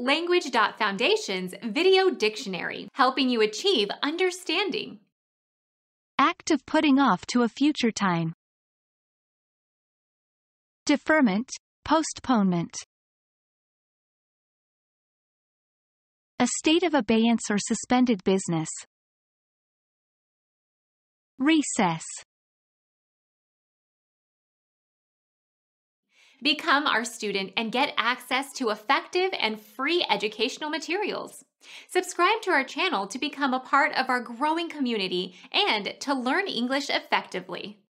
Language.Foundation's Video Dictionary, helping you achieve understanding. Act of putting off to a future time. Deferment, postponement. A state of abeyance or suspended business. Recess. Become our student and get access to effective and free educational materials. Subscribe to our channel to become a part of our growing community and to learn English effectively.